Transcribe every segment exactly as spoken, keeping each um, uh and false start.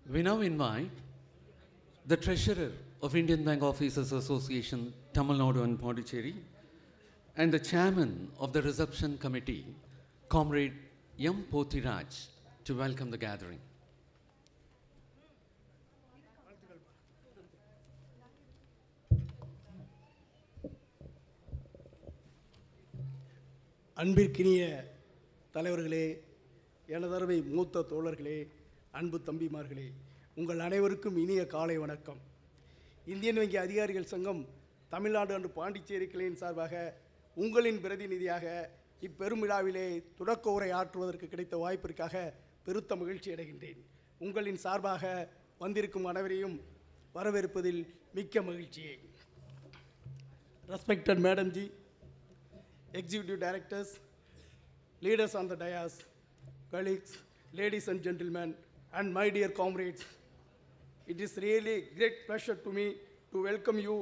We now invite the Treasurer of Indian Bank Officers Association, Tamil Nadu and Pondicherry, and the Chairman of the Reception Committee, Comrade M. Pothiraj, to welcome the gathering. அன்பிற்கினிய தலைவர்களே, எனதருமை மூத்த தோழர்களே, அன்பு தம்பிமார்களே, உங்கள் அனைவருக்கும் இனிய காலை வணக்கம். இந்தியன் வங்கி அதிகாரிகள் சங்கம் தமிழ்நாடு மற்றும் பாண்டிச்சேரி கிளையின் சார்பாக உங்களின் பிரதிநிதியாக இப்பெரும் விழாவிலே தொடக்க உரை ஆற்றுவதற்கு கிடைத்த வாய்ப்பிற்காக பெருத்த மகிழ்ச்சி அடைகின்றேன். உங்களின் சார்பாக வந்திருக்கும் அனைவரையும் வரவேற்பதில் மிக்க மகிழ்ச்சியை. Respected Madam Ji, Executive Directors, leaders on the dais, colleagues, ladies and gentlemen, and my dear comrades, it is really a great pleasure to me to welcome you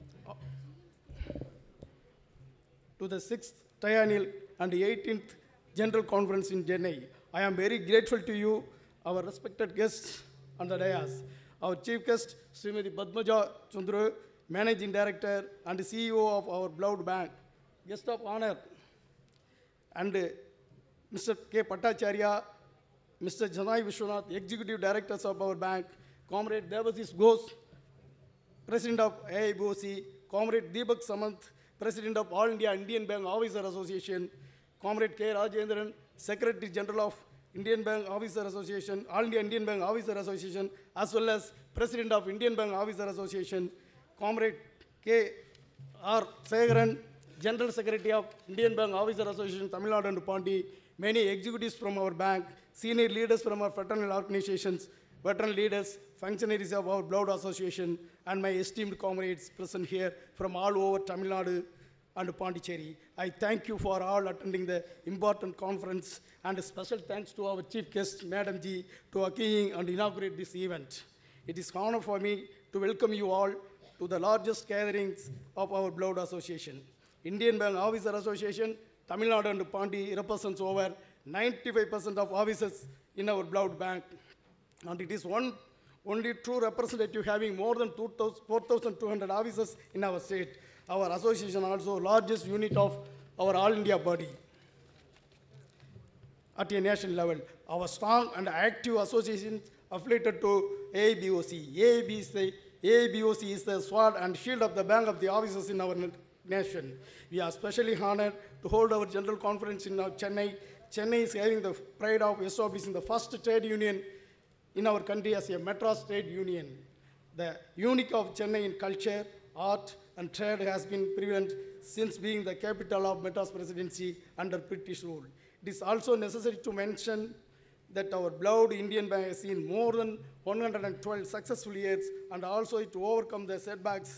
to the sixth Triennial and eighteenth General Conference in Chennai. I am very grateful to you, our respected guests on the dais. Our chief guest, Srimati Padmaja Chandru, Managing Director and C E O of our beloved bank, guest of honor, and Mister K. Pattacharya, Mister Chennai Vishwanath, Executive Directors of our bank, Comrade Devasis Ghosh, President of A I B O C, Comrade Deepak Samant, President of All India Indian Bank Officer Association, Comrade K. Rajendran, Secretary General of Indian Bank Officer Association, All India Indian Bank Officer Association, as well as President of Indian Bank Officer Association, Comrade K. R. Segaran, General Secretary of Indian Bank Officer Association, Tamil Nadu and Pondy, many executives from our bank, senior leaders from our fraternal organizations, veteran leaders, functionaries of our beloved association, and my esteemed comrades present here from all over Tamil Nadu and Pondicherry. I thank you for all attending the important conference, and a special thanks to our chief guest, Madam Ji, to accompany and inaugurate this event. It is an honor for me to welcome you all to the largest gatherings of our beloved association. Indian Bank Officer Association, Tamil Nadu and Pondy represents over ninety-five percent of officers in our beloved bank. And it is one only true representative having more than four thousand two hundred officers in our state. Our association also largest unit of our all India body at a national level. Our strong and active association affiliated to A I B O C. A I B is the, A I B O C is the sword and shield of the bank of the officers in our nation. We are especially honored to hold our general conference in Chennai. Chennai is having the pride of establishing the first trade union in our country as a Madras trade union. The unique of Chennai in culture, art, and trade has been prevalent since being the capital of Madras presidency under British rule. It is also necessary to mention that our beloved Indian Bank has seen more than one hundred twelve successful years, and also to overcome the setbacks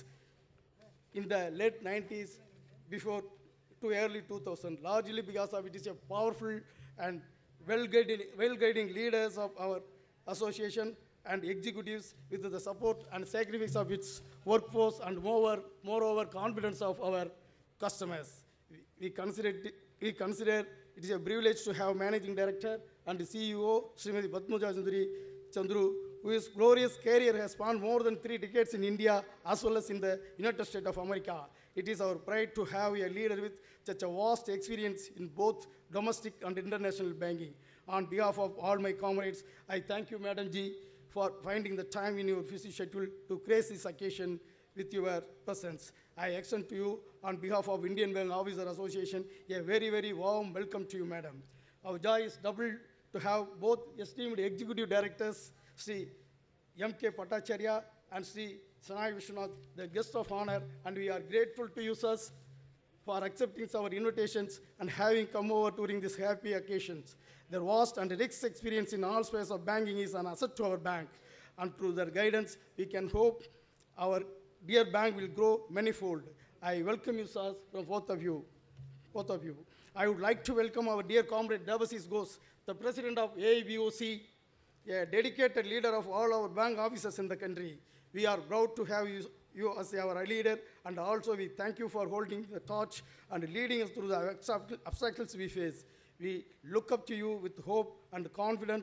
in the late nineties before to early two thousand, largely because of it is a powerful and well-guided, well-guiding leaders of our association and executives with the support and sacrifice of its workforce, and moreover, moreover confidence of our customers. We, we, consider it, we consider it is a privilege to have Managing Director and C E O Srimati Padmaja Chandru, whose glorious career has spanned more than three decades in India as well as in the United States of America. It is our pride to have a leader with such a vast experience in both domestic and international banking. On behalf of all my comrades, I thank you, Madam Ji, for finding the time in your busy schedule to grace this occasion with your presence. I extend to you, on behalf of Indian Bank Officer Association, a very, very warm welcome to you, Madam. Our joy is doubled to have both esteemed executive directors, Sri M K Pattacharya and Sri Chennai Vishwanath, the guest of honor, and we are grateful to you, sirs, for accepting our invitations and having come over during these happy occasions. Their vast and rich experience in all spheres of banking is an asset to our bank, and through their guidance, we can hope our dear bank will grow manifold. I welcome you, sirs, from both of you. Both of you. I would like to welcome our dear comrade Devasis Ghosh, the President of A I B O C, a dedicated leader of all our bank officers in the country. We are proud to have you, you as our leader, and also we thank you for holding the torch and leading us through the obstacles we face. We look up to you with hope and confidence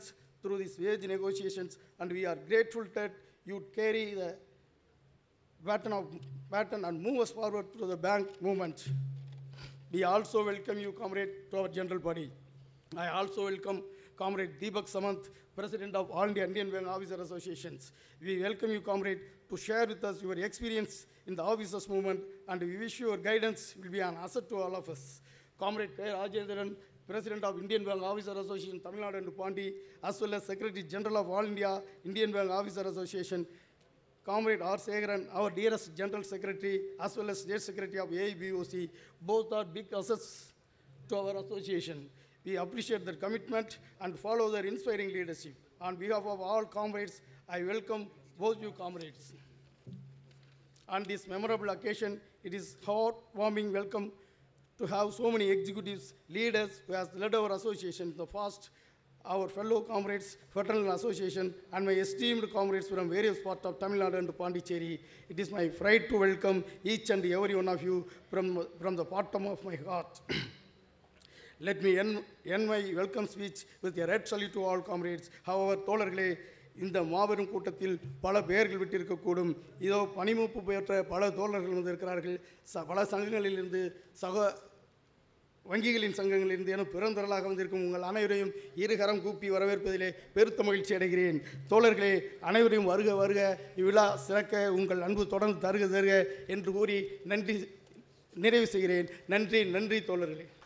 through these wage negotiations, and we are grateful that you carry the baton, of, baton and move us forward through the bank movement. We also welcome you, Comrade, to our general body. I also welcome Comrade Deepak Samant, President of All India Indian Bank Officer Associations. We welcome you, Comrade, to share with us your experience in the officers movement, and we wish your guidance will be an asset to all of us. Comrade K. Rajendran, President of Indian Bank Officer Association, Tamil Nadu and Pondy, as well as Secretary General of All India Indian Bank Officer Association, Comrade R. Segaran, our dearest General Secretary, as well as State Secretary of A I B O C, both are big assets to our association. We appreciate their commitment and follow their inspiring leadership. On behalf of all comrades, I welcome both you comrades. On this memorable occasion, it is heartwarming welcome to have so many executives, leaders who have led our association in the past, our fellow comrades, Fraternal Association, and my esteemed comrades from various parts of Tamil Nadu and Pondicherry. It is my pride to welcome each and every one of you from, from the bottom of my heart. Let me end, end my welcome speech with a red salute to all comrades. However, தோழர்களே, இந்த மாபெரும் கூட்டத்தில் பல பெயர்கள் விட்டிருக்கக்கூடும். இதோ பணிமூப்பு பெற்ற பல தோழர்கள் வந்திருக்கிறார்கள். பல சங்கங்களிலிருந்து, சக வங்கிகளின் சங்கங்களிலிருந்து என பெருந்திரளாக வந்திருக்கும் உங்கள் அனைவரையும் இருகரம் கூப்பி வரவேற்பதிலே பெருத்த மகிழ்ச்சி அடைகிறேன். தோழர்களே, அனைவரையும் வருக வருக, இவ்விழா சிறக்க உங்கள் அன்பு தொடர்ந்து தருக தருக என்று கூறி நன்றி நிறைவு செய்கிறேன். நன்றி நன்றி தோழர்களே.